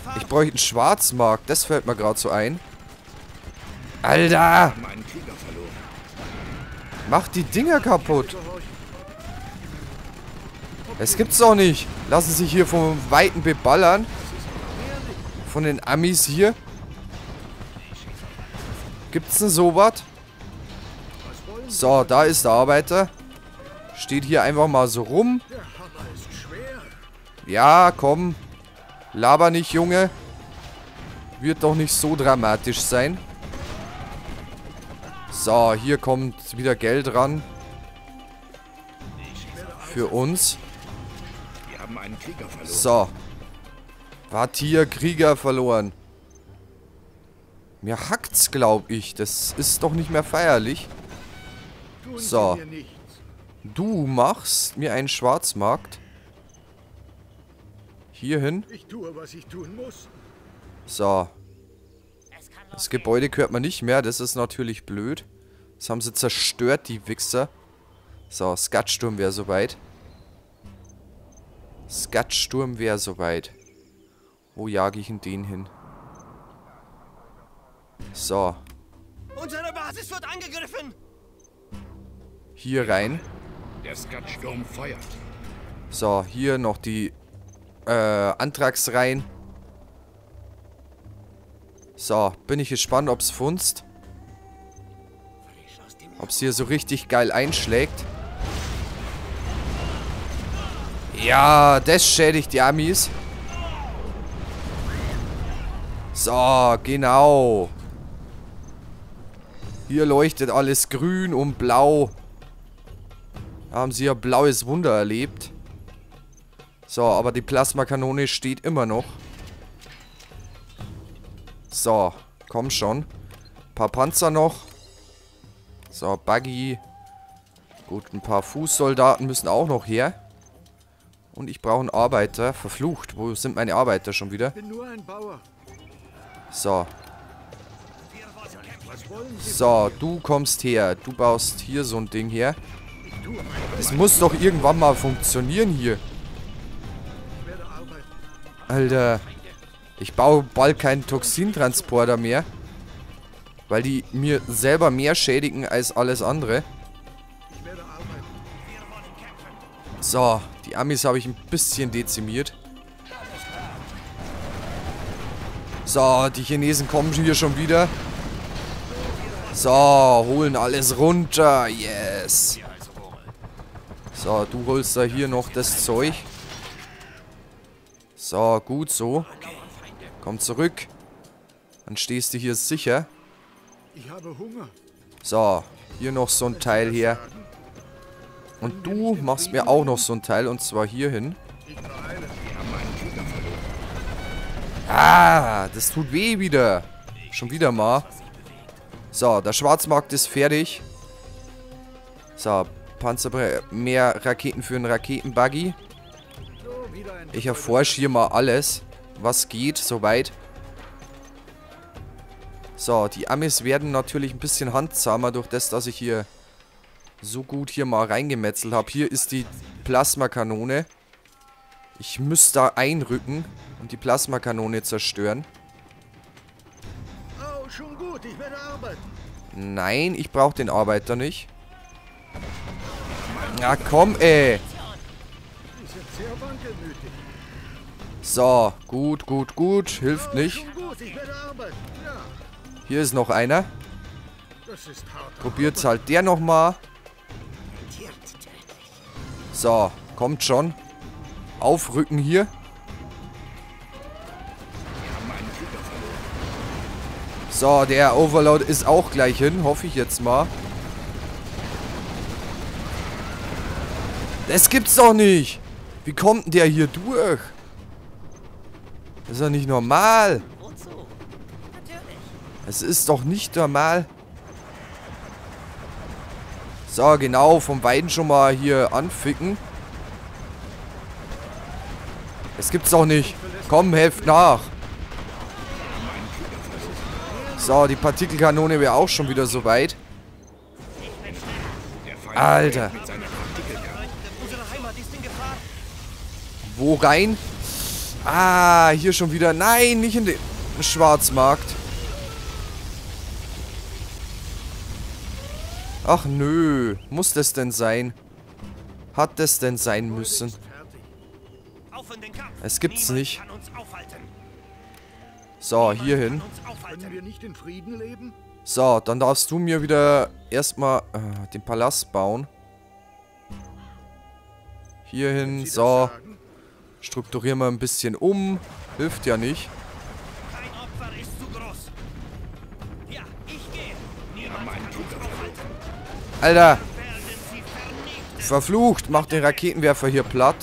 Ich bräuchte einen Schwarzmarkt. Das fällt mir gerade so ein. Alter! Mach die Dinger kaputt. Das gibt's doch nicht. Lassen sich hier vom Weiten beballern. Von den Amis hier. Gibt's denn sowas? So, da ist der Arbeiter. Steht hier einfach mal so rum. Ja, komm. Laber nicht, Junge. Wird doch nicht so dramatisch sein. So, hier kommt wieder Geld ran. Für uns. So. Quartier Krieger verloren. Mir hackt's, glaube ich. Das ist doch nicht mehr feierlich. So. Du machst mir einen Schwarzmarkt. Hierhin. So. Das Gebäude gehört mir nicht mehr. Das ist natürlich blöd. Das haben sie zerstört, die Wichser. So, Skatsturm wäre soweit. Skatsturm wäre soweit. Wo jage ich denn den hin? So. Unsere Basis wird angegriffen. Hier rein. Der Skatsturm feuert. So, hier noch die Antragsreihen. So, bin ich gespannt, ob es funzt. Ob es hier so richtig geil einschlägt. Ja, das schädigt die Amis. So, genau. Hier leuchtet alles grün und blau. Da haben sie ja blaues Wunder erlebt. So, aber die Plasmakanone steht immer noch. So, komm schon. Ein paar Panzer noch. So, Buggy. Gut, ein paar Fußsoldaten müssen auch noch her. Und ich brauche einen Arbeiter. Verflucht, wo sind meine Arbeiter schon wieder? So. So, du kommst her. Du baust hier so ein Ding her. Das muss doch irgendwann mal funktionieren hier. Alter. Ich baue bald keinen Toxintransporter mehr. Weil die mir selber mehr schädigen als alles andere. So, die Amis habe ich ein bisschen dezimiert. So, die Chinesen kommen hier schon wieder. So, holen alles runter. Yes. So, du holst da hier noch das Zeug. So, gut so. Komm zurück. Dann stehst du hier sicher. So, hier noch so ein Teil her. Und du machst mir auch noch so ein Teil, und zwar hier hin. Ah, das tut weh wieder. Schon wieder mal. So, der Schwarzmarkt ist fertig. So, mehr Raketen für einen Raketenbuggy. Ich erforsche hier mal alles, was geht, soweit. So, die Amis werden natürlich ein bisschen handzahmer durch das, dass ich hier so gut hier mal reingemetzelt habe. Hier ist die Plasmakanone. Ich müsste da einrücken und die Plasmakanone zerstören. Oh, schon gut, ich werde arbeiten. Nein, ich brauche den Arbeiter nicht. Na komm, ey. So, gut, gut, gut. Hilft nicht. Hier ist noch einer. Probiert's halt der nochmal. So, kommt schon. Aufrücken hier. So, der Overload ist auch gleich hin. Hoffe ich jetzt mal. Das gibt's doch nicht. Wie kommt denn der hier durch? Das ist doch nicht normal. Es ist doch nicht normal. So, genau. Vom Weiden schon mal hier anficken. Das gibt's doch nicht. Komm, helft nach. So, die Partikelkanone wäre auch schon wieder so weit. Alter. Wo rein? Ah, hier schon wieder. Nein, nicht in den Schwarzmarkt. Ach nö. Muss das denn sein? Hat das denn sein müssen? Es gibt's nicht. So, hier hin. Können wir nicht in Frieden leben? So, dann darfst du mir wieder erstmal den Palast bauen. Hier hin, so. Strukturieren wir ein bisschen um. Hilft ja nicht. Kein Opfer ist zu groß. Ja, ich gehe. Alter. Verflucht. Macht den Raketenwerfer hier platt.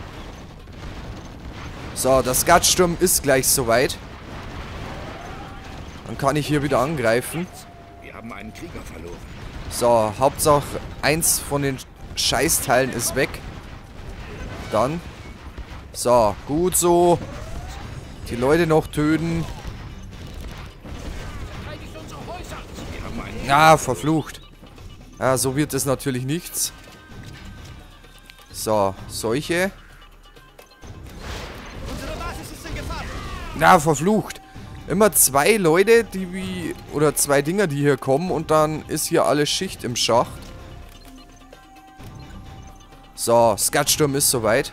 So, der Skatsturm ist gleich soweit. Dann kann ich hier wieder angreifen. Wir haben einen Krieger verloren. So, Hauptsache eins von den Scheißteilen ist weg. Dann. So, gut so. Die Leute noch töten. Ja, verflucht. Ja, so wird es natürlich nichts. So, solche. Unsere Basis ist in Gefahr. Na, verflucht. Immer zwei Leute, die wie... Oder zwei Dinger, die hier kommen. Und dann ist hier alles Schicht im Schacht. So, Skatsturm ist soweit.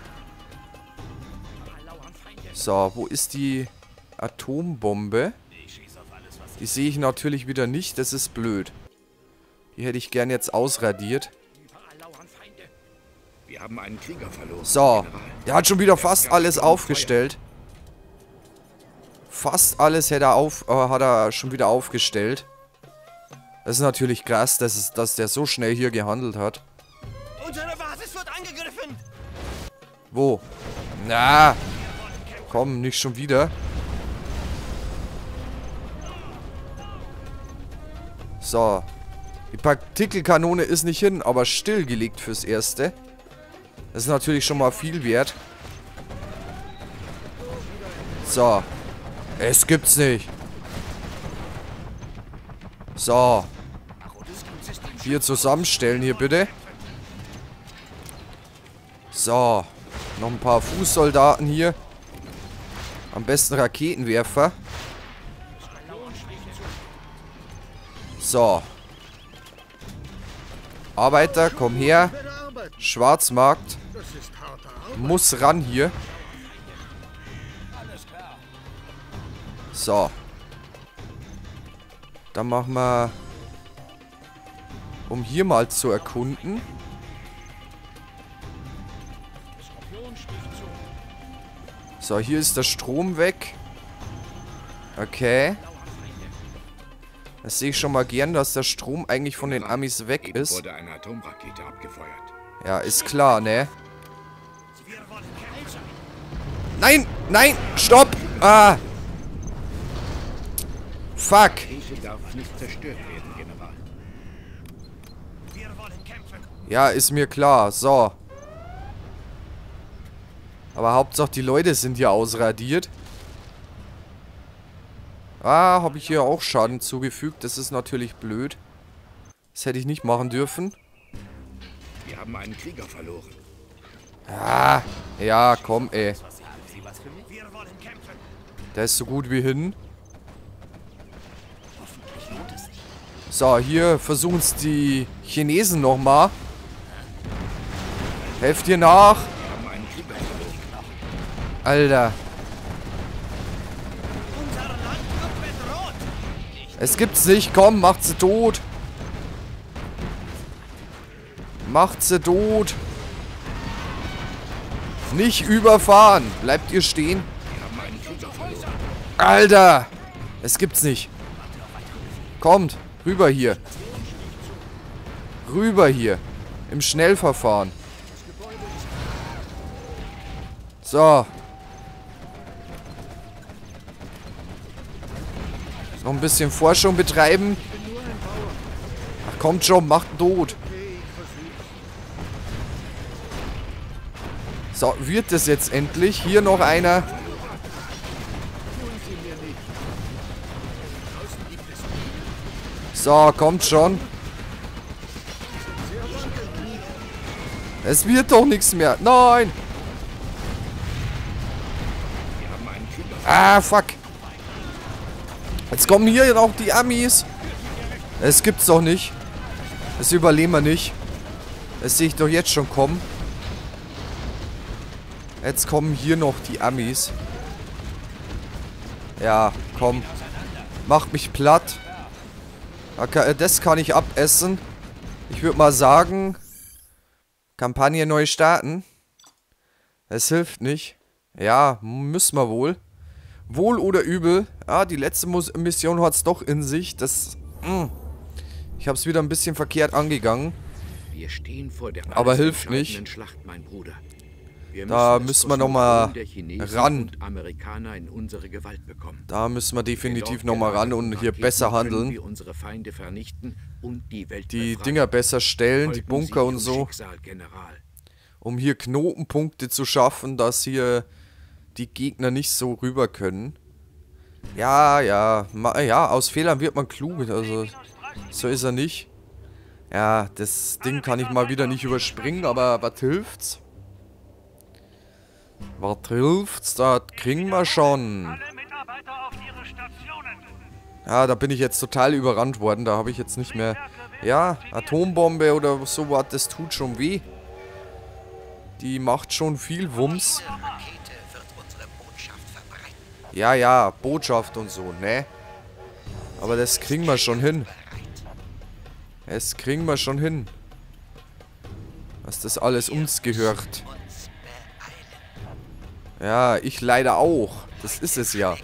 So, wo ist die Atombombe? Die sehe ich natürlich wieder nicht. Das ist blöd. Die hätte ich gern jetzt ausradiert. Wir haben einen Krieger verloren. So, der hat schon wieder fast alles aufgestellt. Fast alles hat er schon wieder aufgestellt. Das ist natürlich krass, dass der so schnell hier gehandelt hat. Unsere Basis wird angegriffen. Wo? Na, komm, nicht schon wieder. So. Die Partikelkanone ist nicht hin, aber stillgelegt fürs Erste. Das ist natürlich schon mal viel wert. So. Es gibt's nicht. So. Hier zusammenstellen, hier bitte. So. Noch ein paar Fußsoldaten hier. Am besten Raketenwerfer. So. Arbeiter, komm her. Schwarzmarkt. Muss ran hier. So. Dann machen wir... Um hier mal zu erkunden. So, hier ist der Strom weg. Okay. Das sehe ich schon mal gern, dass der Strom eigentlich von den Amis weg Eben ist. wurde eine Atomrakete abgefeuert. Ja, ist klar, ne? Nein! Nein! Stopp! Ah! Fuck! Diese darf nicht zerstört werden, General. Wir wollen kämpfen. Ja, ist mir klar. So. Aber Hauptsache die Leute sind hier ausradiert. Ah, habe ich hier auch Schaden zugefügt. Das ist natürlich blöd. Das hätte ich nicht machen dürfen. Wir haben einen Krieger verloren. Ah, ja, komm, ey. Wir wollen kämpfen. Der ist so gut wie hin. So, hier versuchen es die Chinesen nochmal. Helft ihr nach. Wir haben einen Krieger verloren. Alter. Unser Land wird bedroht. Es gibt's nicht. Komm, macht sie tot. Macht sie tot. Nicht überfahren. Bleibt ihr stehen. Wir haben einen Krieger verloren. Alter. Es gibt's nicht. Kommt. Rüber hier. Rüber hier. Im Schnellverfahren. So. Noch ein bisschen Forschung betreiben. Ach, kommt schon, macht tot. So, wird es jetzt endlich? Hier noch einer. So, kommt schon. Es wird doch nichts mehr. Nein! Ah, fuck. Jetzt kommen hier auch die Amis. Es gibt's doch nicht. Das überleben wir nicht. Das sehe ich doch jetzt schon kommen. Jetzt kommen hier noch die Amis. Ja, komm. Macht mich platt. Okay, das kann ich abessen. Ich würde mal sagen, Kampagne neu starten. Es hilft nicht. Ja, müssen wir wohl. Wohl oder übel. Ah, die letzte Mission hat es doch in sich. Das... Ich habe es wieder ein bisschen verkehrt angegangen. Wir stehen vor der aber hilft nicht. Schlacht, mein Bruder. Da müssen wir nochmal ran. Amerikaner in unsere Gewalt bekommen. Da müssen wir definitiv nochmal ran und hier besser handeln. Wir unsere Feinde vernichten und die Welt die befreien. Dinger besser stellen, die Bunker und so. Schicksal, General. Um hier Knotenpunkte zu schaffen, dass hier die Gegner nicht so rüber können. Ja, ja. Ja, aus Fehlern wird man klug. Also, so ist er nicht. Ja, das Ding kann ich mal wieder nicht überspringen, aber was hilft's? Was hilft's? Das kriegen wir schon. Ja, da bin ich jetzt total überrannt worden. Da habe ich jetzt nicht mehr... Ja, Atombombe oder sowas, das tut schon weh. Die macht schon viel Wumms. Ja, ja, Botschaft und so, ne? Aber das kriegen wir schon hin. Das kriegen wir schon hin. Dass das alles uns gehört. Ja, ich leider auch. Das ist es ja.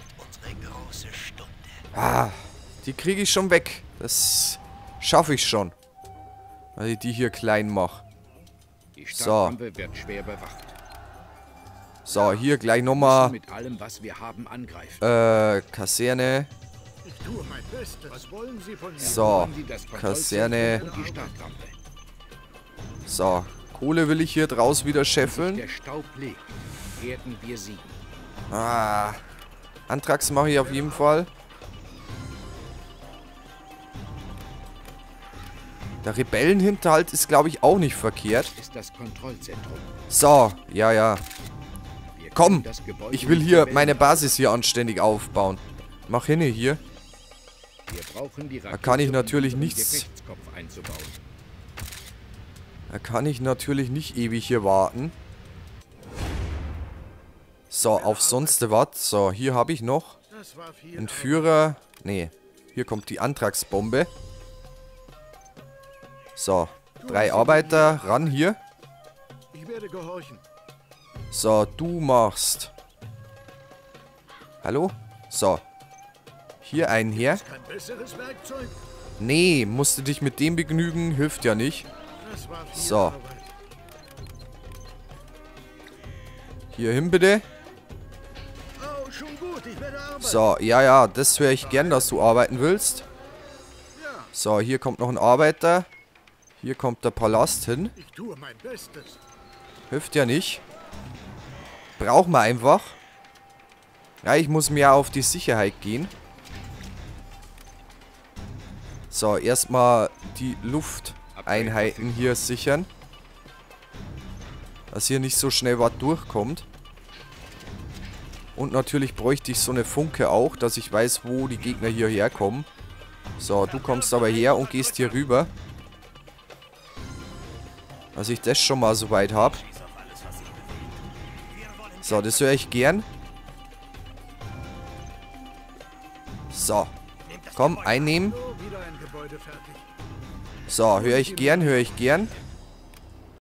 Ah, die kriege ich schon weg. Das schaffe ich schon. Weil ich die hier klein mache. Die Stadtrampe wird schwer bewacht. So, hier gleich nochmal. Mit allem, was wir haben, angreifen. Kaserne. Ich tue mein Bestes. Was wollen Sie von mir? So, Kaserne. Und die Stadtrampe. So, Kohle will ich hier draus wieder scheffeln. Der Staub legt, werden wir siegen. Ah, Antrax mache ich auf jeden Fall. Der Rebellenhinterhalt ist, glaube ich, auch nicht verkehrt. Ist das Kontrollzentrum. So, ja, ja. Komm, ich will hier meine Basis hier anständig aufbauen. Mach hin hier. Wir brauchen die Da kann ich natürlich um nichts... Gefechtskopf einzubauen. Da kann ich natürlich nicht ewig hier warten. So, auf sonst was. So, hier habe ich noch Entführer. Nee, hier kommt die Antragsbombe. So, 3 Arbeiter, ran hier. Ich werde gehorchen. So, du machst. Hallo? So. Hier einen her. Kein besseres Werkzeug. Nee, musst du dich mit dem begnügen, hilft ja nicht. So. Hier hin bitte. Oh, schon gut, ich werde arbeiten. So, ja, ja, das höre ich gern, dass du arbeiten willst. So, hier kommt noch ein Arbeiter. Hier kommt der Palast hin. Ich tue mein Bestes. Hilft ja nicht. Brauchen wir einfach. Ja, ich muss mehr auf die Sicherheit gehen. So, erstmal die Lufteinheiten hier sichern. Dass hier nicht so schnell was durchkommt. Und natürlich bräuchte ich so eine Funke auch, dass ich weiß, wo die Gegner hierher kommen. So, du kommst aber her und gehst hier rüber. Dass ich das schon mal so weit habe. So, das höre ich gern. So. Komm, einnehmen. So, höre ich gern, höre ich gern.